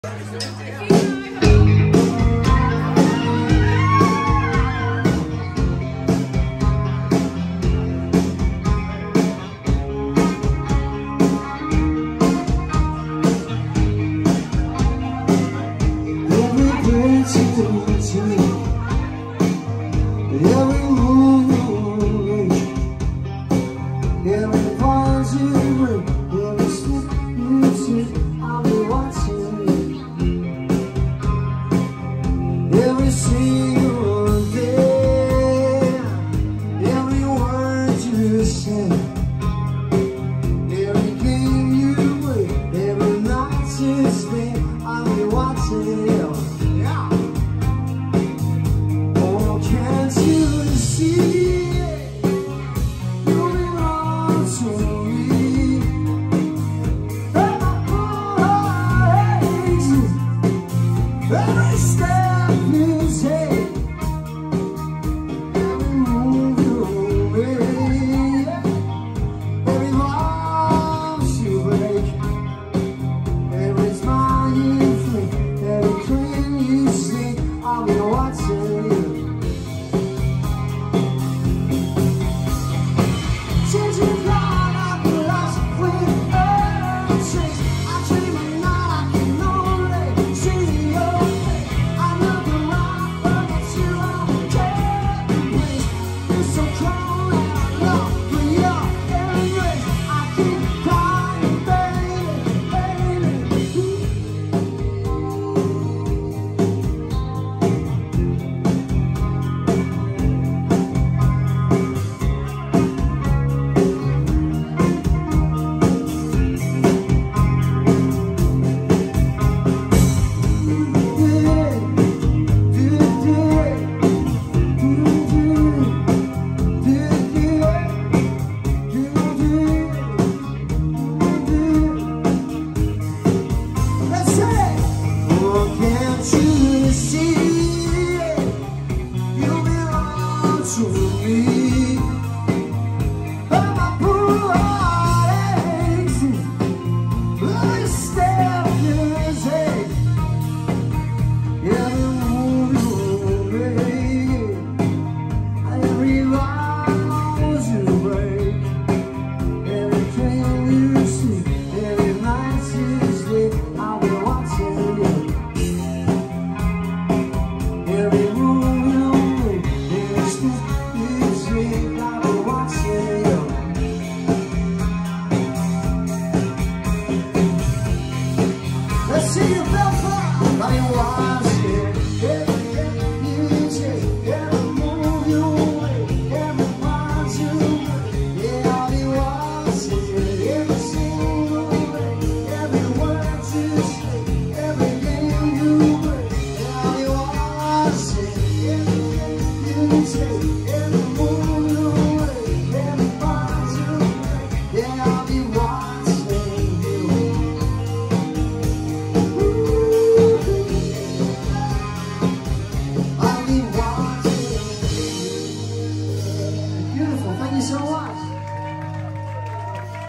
Every single day, every word you say, every game you play, every night you stay, I'll be watching you. Yeah. Oh, can't you see you belong to me? Every step you take, every move you make, every vow you break, every smile you flick, every dream you see, I'll be watching you. Since you've gone, I've been lost without a trace. I dream at night, I can only see your face. I look around, but it's you I'm taking place. You're so cold and I long for your embrace. I keep crying, baby, baby. Can't you see you belong to me? But my poor heart aches every step you take, every move you make, every vow you break, every dream you see, every night you sleep, I'll be watching you. Every move you make, every step you take, I'll be watching you. Let's see you, Belfast. I'll be watching every step you take, every move you make, every part you make. Yeah, I'll be watching every single day, every word you say, every game you play. Yeah, I'll be watching everything you say, every move you make, every part you make. Yeah, I'll be watching you. I'll be watching you. Beautiful, thank you so much.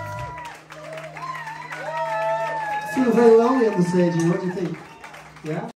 I feel very lonely on the stage here, what do you think? Yeah?